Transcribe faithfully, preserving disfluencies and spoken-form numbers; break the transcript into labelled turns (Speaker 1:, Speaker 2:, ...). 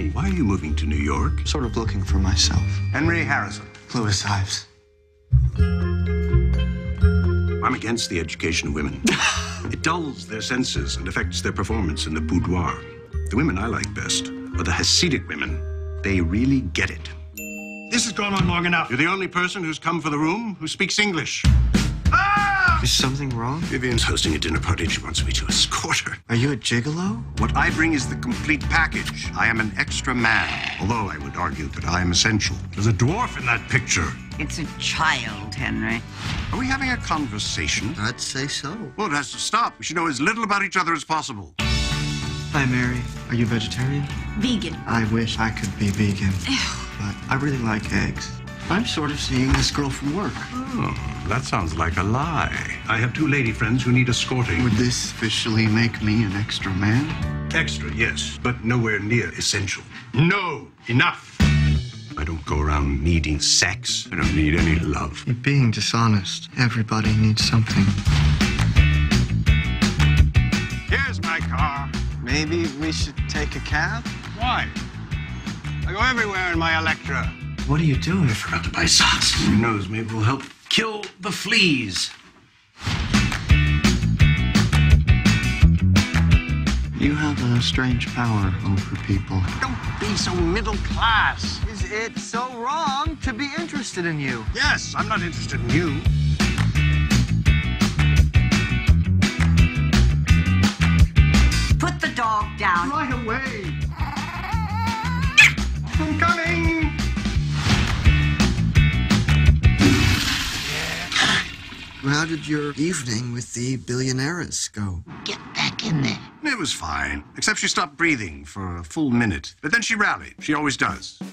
Speaker 1: me, why are you moving to New York?
Speaker 2: Sort of looking for myself.
Speaker 1: Henry Harrison.
Speaker 2: Lewis Ives.
Speaker 1: I'm against the education of women. It dulls their senses and affects their performance in the boudoir. The women I like best are the Hasidic women. They really get it. This has gone on long enough. You're the only person who's come for the room who speaks English. Ah!
Speaker 2: Is something wrong?
Speaker 1: Vivian's hosting a dinner party. She wants me to escort her.
Speaker 2: Are you a gigolo?
Speaker 1: What I bring is the complete package. I am an extra man, although I would argue that I am essential. There's a dwarf in that picture.
Speaker 3: It's a child, Henry.
Speaker 1: Are we having a conversation?
Speaker 2: I'd say so.
Speaker 1: Well, it has to stop. We should know as little about each other as possible.
Speaker 2: Hi, Mary. Are you vegetarian?
Speaker 3: Vegan.
Speaker 2: I wish I could be vegan.
Speaker 3: Ew.
Speaker 2: But I really like eggs. I'm sort of seeing this girl from work.
Speaker 1: Oh, that sounds like a lie. I have two lady friends who need escorting.
Speaker 2: Would this officially make me an extra man?
Speaker 1: Extra, yes, but nowhere near essential. No, enough. I don't go around needing sex. I don't need any love.
Speaker 2: You're being dishonest. Everybody needs something.
Speaker 1: Here's my car.
Speaker 2: Maybe we should take a cab?
Speaker 1: Why? I go everywhere in my Electra.
Speaker 2: What are you doing?
Speaker 1: I forgot to buy socks. Who knows, maybe we'll help kill the fleas.
Speaker 2: You have a strange power over people.
Speaker 1: Don't be so middle class.
Speaker 2: Is it so wrong to be interested in you?
Speaker 1: Yes, I'm not interested in you.
Speaker 3: Put the dog down.
Speaker 2: Right away.
Speaker 1: I'm coming.
Speaker 2: How did your evening with the billionaires go?
Speaker 3: Get back in there.
Speaker 1: It was fine, except she stopped breathing for a full minute. But then she rallied. She always does.